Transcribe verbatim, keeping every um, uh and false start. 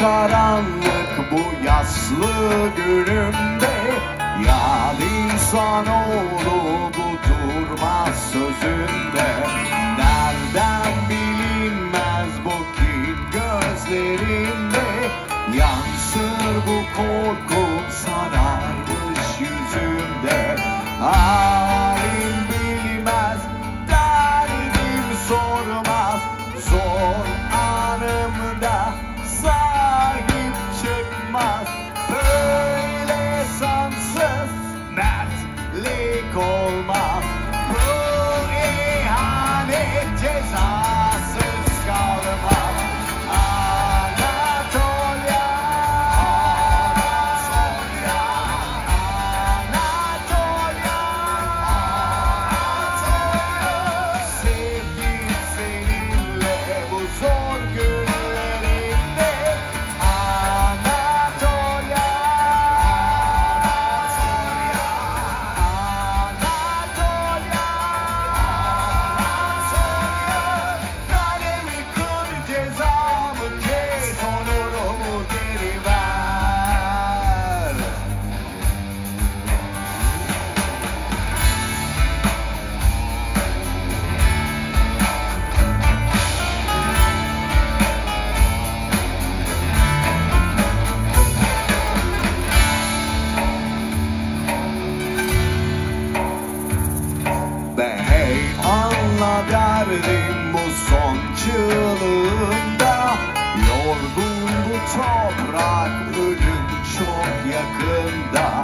karanlık bu yaslı günümde. Ya insanoğlu bu durmaz sözünde. Nereden bilinmez bu kin gözlerinde. Yansır bu korkum sararmış yüzümde. Halim bilmez, derdim sormaz. Zor anımda sahip çıkmaz. Böyle sansız mertlik olmaz. Bu ihanet cezasız kalmaz. Anatolia, Anatolia, Anatolia, Anatolia. Sevdim seninle bu zor günlerinde. Anatolia, Anatolia, Anatolia, Anatolia. Kalemi kır, cezamı kes, onurumu geri ver. Be hey, anla derdim bu son çığlığında. Yorgun bu toprak, ölüm çok yakında.